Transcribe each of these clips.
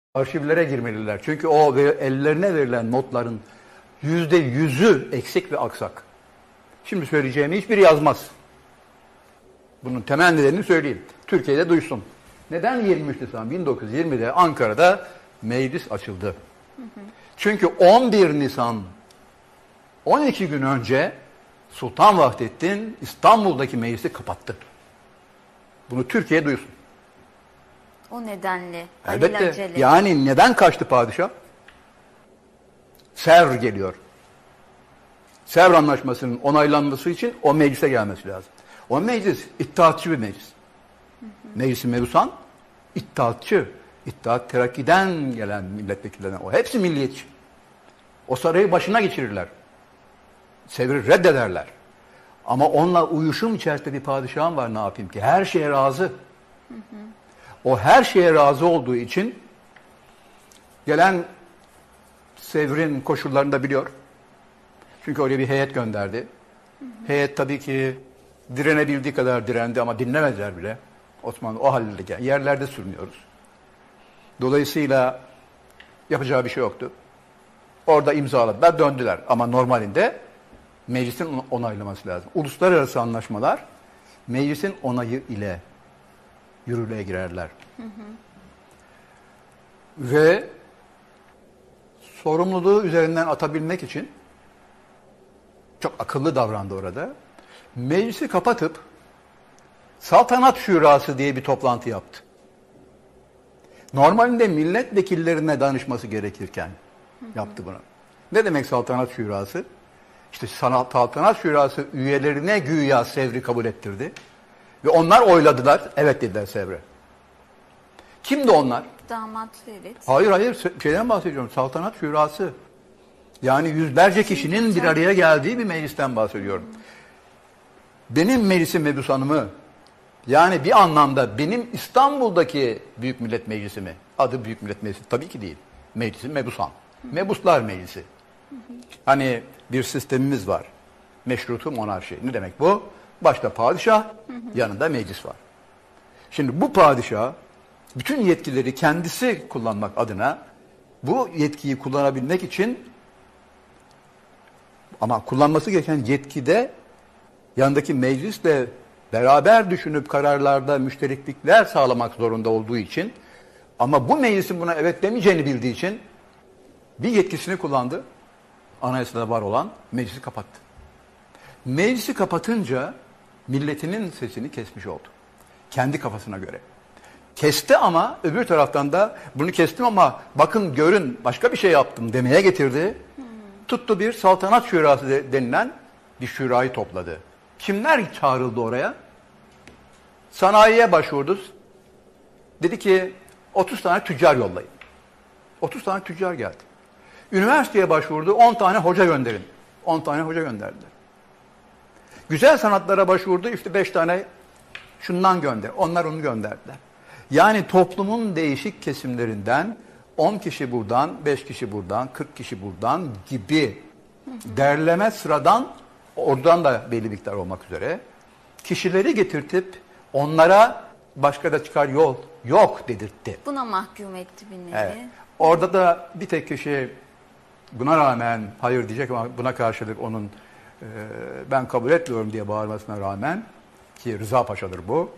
arşivlere girmeliler. Çünkü o ellerine verilen notların %100'ü eksik ve aksak. Şimdi söyleyeceğimi hiçbiri yazmaz. Bunun temel nedenini söyleyeyim. Türkiye'de duysun. Neden 23 Nisan 1920'de Ankara'da meclis açıldı? Çünkü 11 Nisan 12 gün önce Sultan Vahdettin İstanbul'daki meclisi kapattı. Bunu Türkiye duysun. O nedenle. Elbette. Yani neden kaçtı padişah? Sevr geliyor. Sevr Anlaşması'nın onaylanması için o meclise gelmesi lazım. O meclis İttihatçı bir meclis. Meclis-i Mebusan İttihatçı. İttihat Terakki'den gelen milletvekillerine. O hepsi milliyetçi. O sarayı başına geçirirler. Sevr'i reddederler. Ama onunla uyuşum içerisinde bir padişahım var, ne yapayım ki? Her şeye razı. O her şeye razı olduğu için gelen Sevr'in koşullarını da biliyor. Çünkü oraya bir heyet gönderdi. Heyet tabii ki direnebildiği kadar direndi ama dinlemediler bile. Osmanlı o halde yerlerde sürünüyoruz. Dolayısıyla yapacağı bir şey yoktu. Orada imzaladılar, döndüler. Ama normalinde meclisin onaylaması lazım. Uluslararası anlaşmalar meclisin onayı ile yürürlüğe girerler. Ve sorumluluğu üzerinden atabilmek için çok akıllı davrandı orada. Meclisi kapatıp Saltanat Şurası diye bir toplantı yaptı. Normalinde milletvekillerine danışması gerekirken yaptı bunu. Ne demek Saltanat Şurası? İşte Saltanat Şurası üyelerine güya Sevr'i kabul ettirdi. Ve onlar oyladılar. Evet dediler Sevr'e. Kimdi onlar? Damat Ferit. Hayır. Şeyden bahsediyorum. Saltanat Şurası. Yani yüzlerce kişinin bir araya geldiği bir meclisten bahsediyorum. Benim Meclis-i Mebusan'ımı, yani bir anlamda benim İstanbul'daki Büyük Millet Meclisi mi? Adı Büyük Millet Meclisi tabii ki değil. Meclis-i Mebusan. Mebuslar Meclisi. Hani bir sistemimiz var. Meşrutu monarşi. Ne demek bu? Başta padişah, yanında meclis var. Şimdi bu padişah bütün yetkileri kendisi kullanmak adına bu yetkiyi kullanabilmek için ama kullanması gereken yetkide yanındaki meclisle beraber düşünüp kararlarda müştereklikler sağlamak zorunda olduğu için ama bu meclisin buna evet demeyeceğini bildiği için bir yetkisini kullandı. Anayasada var olan meclisi kapattı. Meclisi kapatınca milletinin sesini kesmiş oldu. Kendi kafasına göre. Kesti ama öbür taraftan da bunu kestim ama bakın görün başka bir şey yaptım demeye getirdi. Tuttu bir Saltanat Şurası denilen bir şurayı topladı. Kimler çağrıldı oraya? Sanayiye başvurdu. Dedi ki 30 tane tüccar yollayın. 30 tane tüccar geldi. Üniversiteye başvurdu. 10 tane hoca gönderin. 10 tane hoca gönderdiler. Güzel sanatlara başvurdu. İşte 5 tane şundan gönder. Onlar onu gönderdiler. Yani toplumun değişik kesimlerinden 10 kişi buradan, 5 kişi buradan, 40 kişi buradan gibi derleme sıradan oradan da belli miktar olmak üzere kişileri getirtip onlara başka da çıkar yol yok dedirtti. Buna mahkum etti bir nevi. Evet. Orada da bir tek kişi buna rağmen hayır diyecek ama buna karşılık onun ben kabul etmiyorum diye bağırmasına rağmen ki Rıza Paşa'dır bu.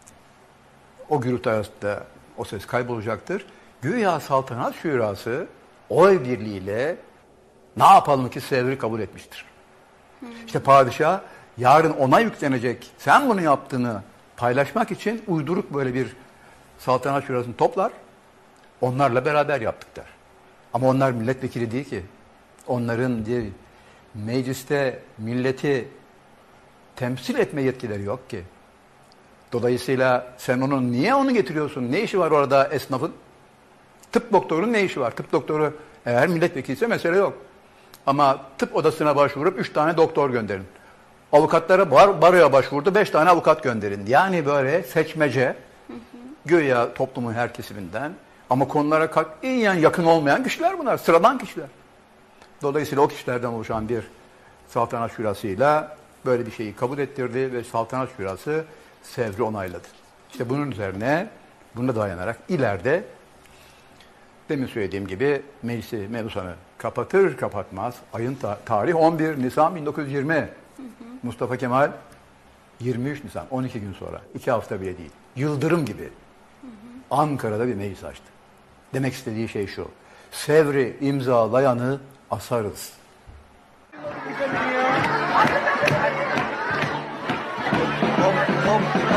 O gürültü arasında o ses kaybolacaktır. Güya Saltanat Şurası oy birliğiyle ne yapalım ki Sevr'i kabul etmiştir. İşte padişah yarın ona yüklenecek sen bunu yaptığını paylaşmak için uyduruk böyle bir Saltanat Şurası'nı toplar. Onlarla beraber yaptık der. Ama onlar milletvekili değil ki. Onların değil, mecliste milleti temsil etme yetkileri yok ki. Dolayısıyla sen niye onu getiriyorsun? Ne işi var orada esnafın? Tıp doktorunun ne işi var? Tıp doktoru eğer milletvekiliyse mesele yok. Ama tıp odasına başvurup 3 tane doktor gönderin. Avukatlara baroya başvurdu 5 tane avukat gönderin. Yani böyle seçmece güya toplumun her kesiminden ama konulara katiyen yakın olmayan kişiler bunlar. Sıradan kişiler. Dolayısıyla o kişilerden oluşan bir Saltanat Şurası'yla böyle bir şeyi kabul ettirdi ve Saltanat Şurası Sevr'i onayladı. İşte bunun üzerine buna dayanarak ileride demin söylediğim gibi meclisi, mebusanı kapatır kapatmaz. Ayın tarih 11 Nisan 1920. Mustafa Kemal 23 Nisan, 12 gün sonra. 2 hafta bile değil. Yıldırım gibi Ankara'da bir meclis açtı. Demek istediği şey şu: Sevri imzalayanı asarız. Hop hop.